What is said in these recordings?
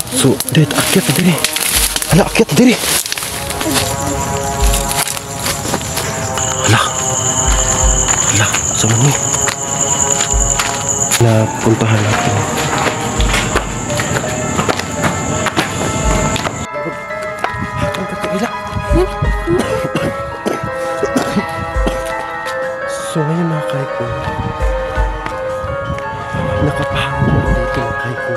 So, dito, akyat na diri. Hala, akyat na diri. Hala. Hala, saan mo? Napuntahan natin. So ngayon mga kaiko, nakapahangin na dito mga kaiko.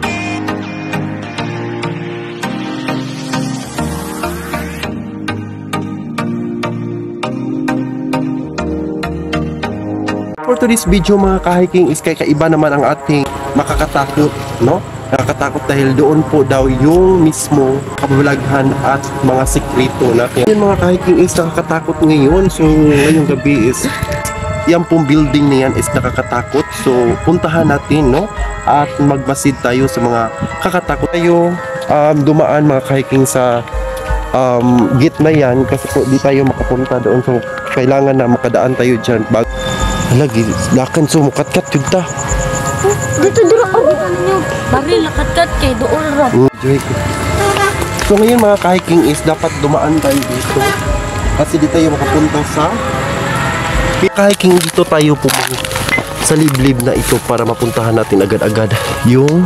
For today's video mga kahiking is kaiba naman ang ating makakatakot, no? Nakakatakot dahil doon po daw yung mismo kababalaghan at mga sekreto natin. Yung mga kahiking is nakakatakot ngayon. So ngayong gabi is yan pong building na yan is nakakatakot. So puntahan natin, no? At magmasid tayo sa mga kakatakot tayo. Dumaan mga kahiking sa gate na yan kasi po di tayo makapunta doon. So kailangan na makadaan tayo dyan. Lagi, lakan so mukat-kat yun ta. Dito dito ako. Bari lakat-kat kay doon ra. So ngayon mga kahiking is dapat dumaan tayo dito. Kasi di tayo makapunta sa kahiking, dito tayo pumunta sa liblib na ito para mapuntahan natin agad-agad yung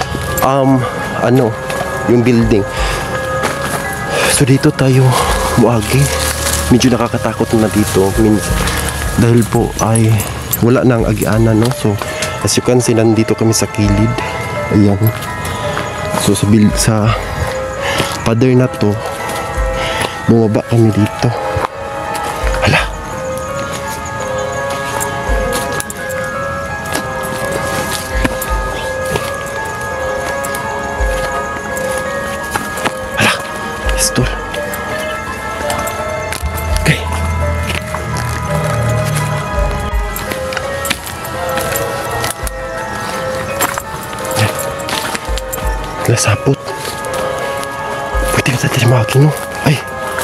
yung building. So dito tayo muagi. Medyo nakakatakot na dito dahil po ay wala nang agianan, no? So as you can see, nandito kami sa kilid. Ayan. So sa pader na to, bumaba kami dito. Hala. Hala. Pistol. Okay. Sapot. Pwede ka tayo maki, no? Ay.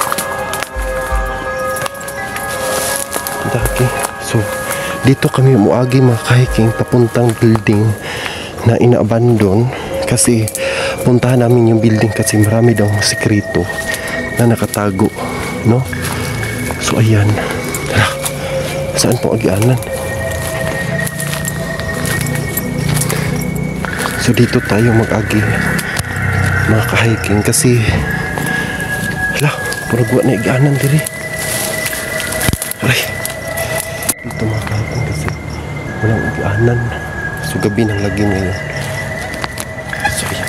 Daki. So, dito kami umuagi mga kahiking papuntang building na ina-abandon kasi puntahan namin yung building kasi marami daw sekreto na nakatago, no? So, ayan. Hala. Saan po agianan? So dito tayo mag-agi mga kahiking kasi hala, puragwa na iganan diri. Aray, dito mga kahiking kasi walang iganan. So gabi nang lagi ngayon. So ayan.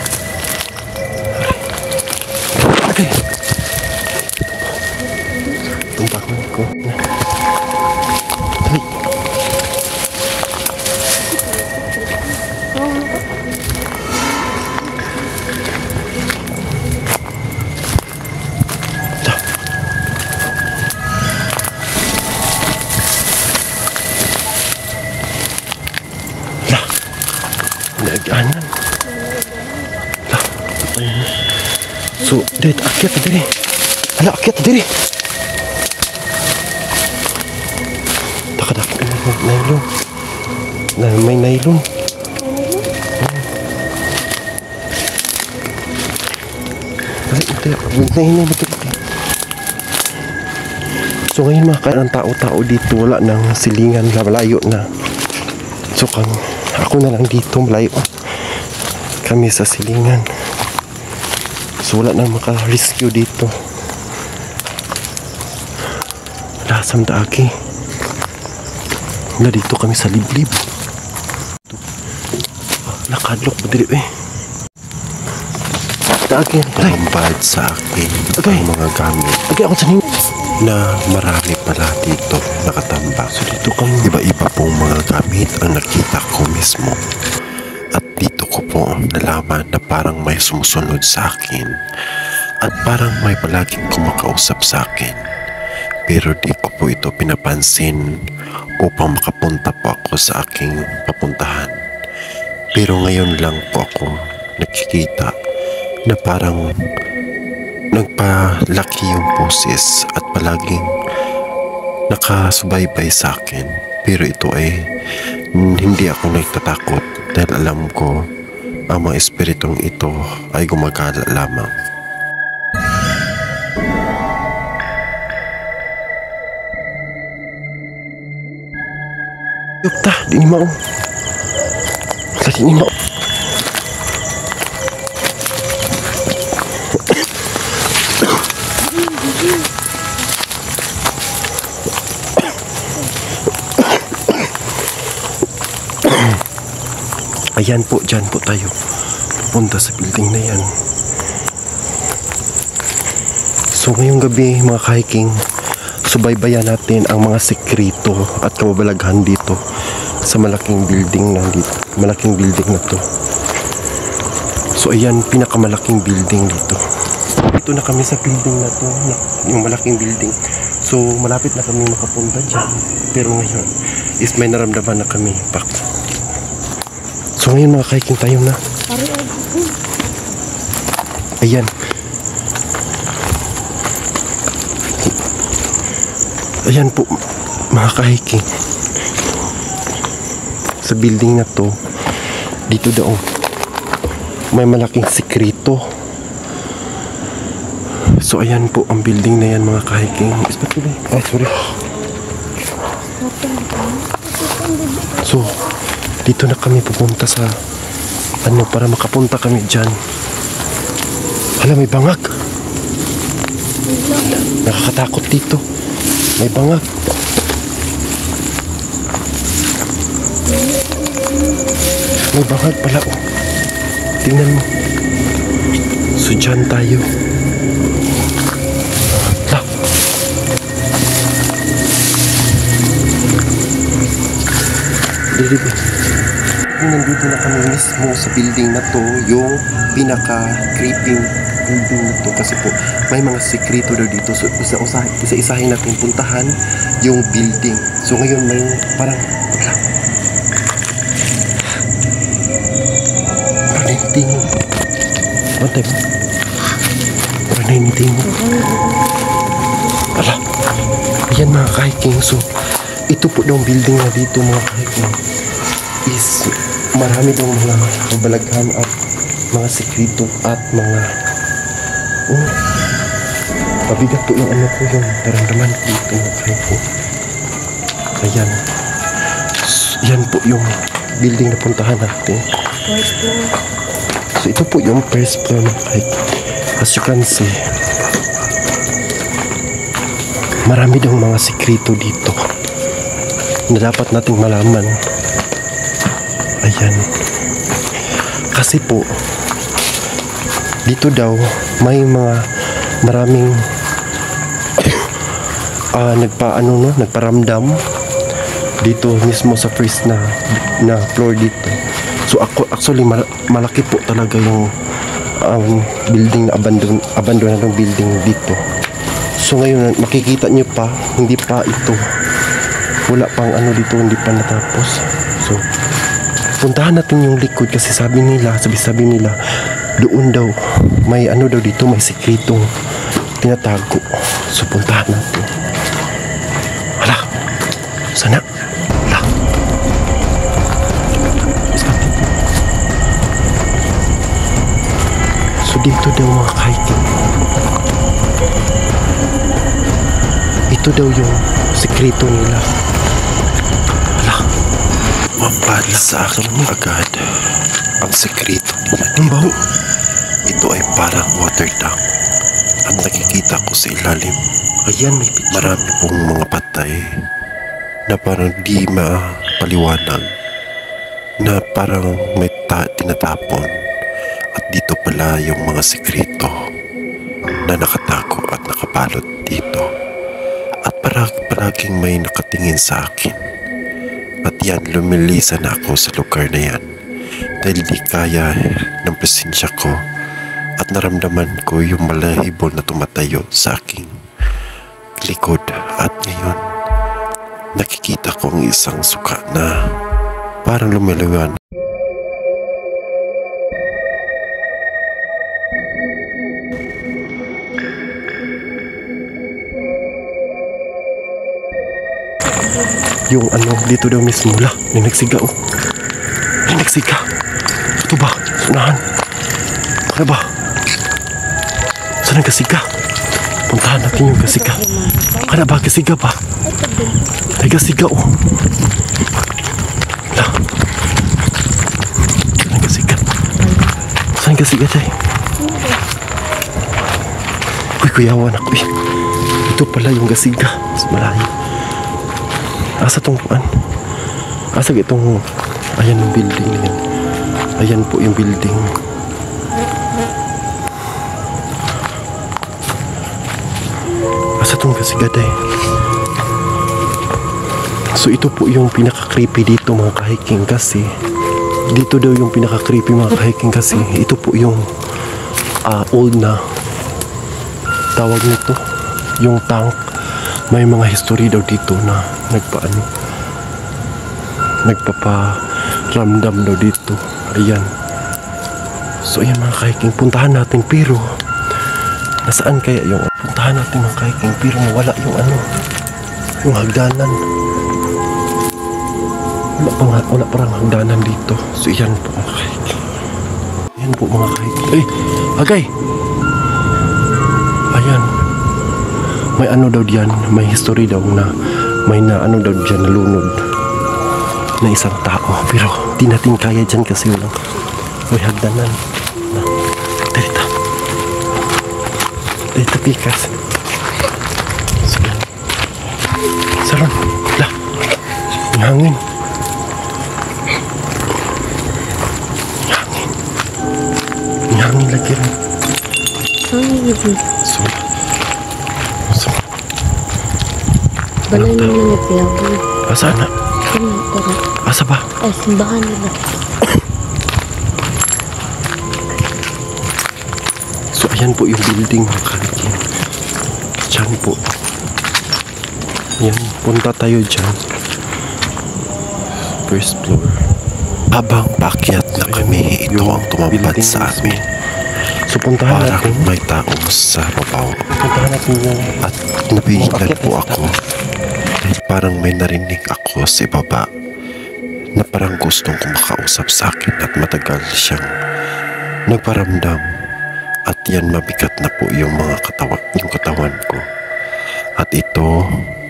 Aray. Okay. Tumpakan ko. Aray. Nag-anan. So, dito, akyat na diri. Hala, akyat na diri. Takadaki na nailong. May nailong. So, ngayon mga kailang tao-tao dito, wala nang silingan, malayo na. So, ako na lang dito, malayo kami sa silingan. So wala nang maka-rescue dito. Lasam daagi. Na dito kami sa liblib. Nakadlok ba dili eh. Daagi. Pambad sa akin ang mga gamit ako sa nimo na marami pala dito nakatambak. So dito kami Iba-iba pong mga gamit ang nakita ko mismo. At dito ko po nalaman na parang may sumusunod sa akin. At parang may palaging kumakausap sa akin. Pero di ko po ito pinapansin upang makapunta po ako sa aking papuntahan. Pero ngayon lang po ako nakikita na parang nagpalaki yung boses at palaging nakasubaybay sa akin. Pero ito ay hindi ako nagtatakot dahil alam ko ang mga espiritong ito ay gumagala lamang. Yukta, di ni mao. Lagi ni mao. Ayan po, dyan po tayo. Punta sa building na yan. So ngayong gabi mga kahiking, subaybayan natin ang mga sekreto at kababalaghan dito sa malaking building na dito. Malaking building na to. So ayan, pinakamalaking building dito. Dito na kami sa building na to, yung malaking building. So malapit na kami makapunta dyan. Pero ngayon is may naramdaman na kami back. So ngayon mga kahiking, tayo na. Ayan. Ayan po mga kahiking. Sa building na to, dito daw may malaking sikreto. So ayan po ang building na yan mga kahiking. Ay sorry. So dito na kami pupunta sa ano para makapunta kami dyan. Hala, may bangag. Nakakatakot dito. May bangag. May bangag pala, oh. Tingnan mo. So dyan tayo. Hala. Dito. Nandito na kami mismo sa building na to, yung pinaka-creeping building na to, kasi po may mga sekreto daw dito. So isa-isahin natin puntahan yung building. So ngayon may parang naniting mo. Bantay mo. Parang naniting mo. Ala. Ayan mga kahiking. So ito po daw ang building na dito mga kahiking. Is marami daw mga kabalaghan at mga sekreto at mga mabigat po yung ano ko yung naramdaman ko dito mga kahiking. Ayan. Yan po yung building na puntahan natin. So ito po yung first floor mga kahiking. As you can see, marami daw mga sekreto dito na dapat nating malaman. Ayan. Kasi po dito daw may mga maraming nagparamdam dito mismo sa first na floor dito. So actually malaki po talaga yung building na abandonadong building dito. So ngayon makikita nyo pa, hindi pa ito, wala pang ano dito, hindi pa natapos. So puntahan natin yung likod kasi sabi nila doon daw may ano daw dito, may sikretong tinatago. So puntahan natin. Hala, sana. Hala. So dito daw mga kahiking, ito daw yung sikreto nila. Mapala sa akin agad ang sekreto nila. Ang baho. Ito ay parang water tank ang nakikita ko sa ilalim. Ayan, may picture. Marami pong mga patay na parang di mapaliwanag, na parang may tinatapon. At dito pala yung mga sekreto na nakatago at nakabalot dito. At paraging may nakatingin sa akin. At yan, lumilisan ako sa lugar na yan dahil di kaya ng presensya ko at naramdaman ko yung malahibol na tumatayo sa aking likod. At ngayon nakikita ko ang isang suka na parang lumiliwan. Yung ano dito daw mismo, may nagsiga, oh. May nagsiga. Ito ba? So Unahan. Ano ba? Saan ang kasiga? Puntahan natin yung kasiga. Ano ba? Kasiga ba? Ay, kasiga oh. Wala. Saan ang kasiga? Saan ang kasiga tayo? Uy, kuyawan ako eh. Ito pala yung kasiga. Mas malayo. Asa tong puan? Asa itong... Ayan yung building na yan. Ayan po yung building. Asa tong kasiga tayo? So ito po yung pinaka-creepy dito mga kahiking kasi dito daw yung pinaka-creepy mga kahiking kasi ito po yung old na tawag nito yung tank. May mga history daw dito na nagpaparamdam daw dito. Ayan. So ayan mga kahiking, puntahan natin pero nasaan kaya yung puntahan natin mga kahiking pero wala yung yung hagdanan. Wala parang hagdanan dito. So yan po mga kahiking. Yan po mga kahiking. Eh, agay! Ayan. May daw diyan, may history daw na may daw diyan nalunod na isang tao. Pero di natin kaya dyan kasi may hagdanan. Dito. Dito pikas. Saron. Lah. Ang hangin. Hangin lagi rin. Hangin. So. Balay na nagpilawin. Asa na? Asa ba? Ay, simbahan nila. So ayan po yung building mga kahiking. Diyan po. Yan, punta tayo dyan. First floor. Habang paakyat na kami, ito ang tumambad sa amin. So puntahan Parang natin. may tao sa babaw. Puntahan natin yung At nabigyan po ako. Dahil parang may narinig ako sa ibaba na parang gustong kumakausap sa akin at matagal siyang nagparamdam. At yan mabigat na po yung katawan ko. At ito,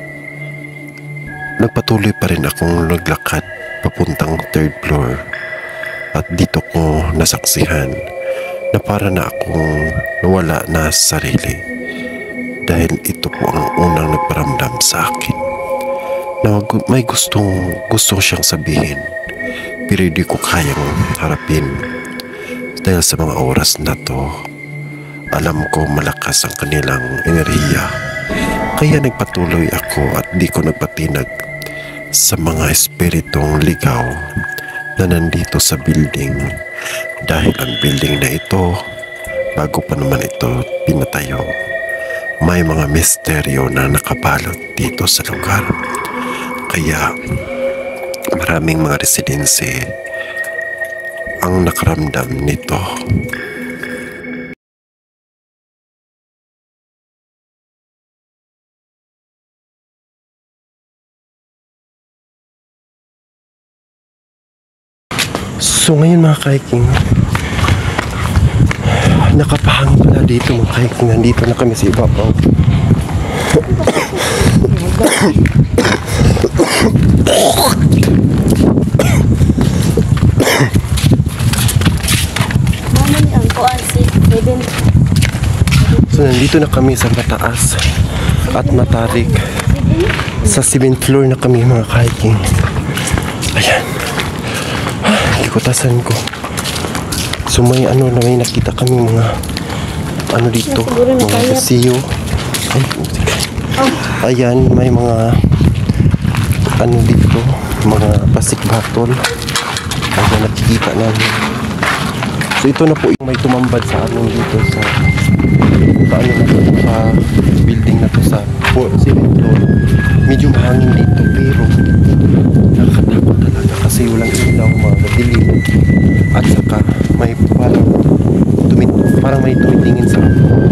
nagpatuloy pa rin akong naglakad papuntang third floor. At dito ko nasaksihan na para na akong nawala na sa sarili. Dahil ito po ang unang nagparamdam sa akin na may gusto siyang sabihin pero hindi ko kayang harapin dahil sa mga oras na to alam ko malakas ang kanilang enerhiya kaya nagpatuloy ako at di ko nagpatinag sa mga espiritong ligaw na nandito sa building dahil ang building na ito bago pa naman ito pinatayo may mga misteryo na nakabalot dito sa lugar. Kaya maraming mga residensye ang nakaramdam nito. So ngayon mga kahiking, nakapahangin pala dito mga kahiking. Nandito na kami sa ibabaw. Mama ni ang kuan si Eden. So nandito na kami sa mataas at matarik. Sa 7th floor na kami mga kahiking. Ayan. Ikutasan ko. So may may nakita kami mga dito, mga basiyo. Ay, ayan, may mga dito, mga plastic bottle. Ayan, nakikita namin. So ito na po yung may tumambad sa amin dito sa sa building na to sa 7th floor. Medyo mahangin dito pero nakakatakot talaga kasi walang ilaw, mga dilim at saka may parang may tumitingin sa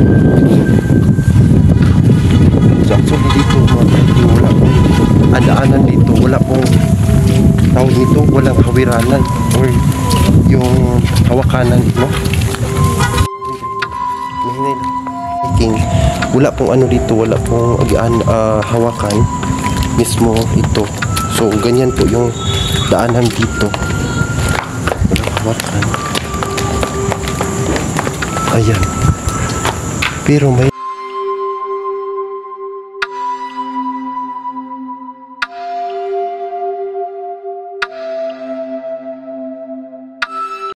so actually dito mga kahiking wala pong daanan dito, wala pong tawag nito, walang hawiranan or yung hawakanan, no? Mahinay lang. King, wala pong ano dito, wala pong hawakan mismo ito. So ganyan po yung daanan dito. Walang hawakan. Ayan. Pero may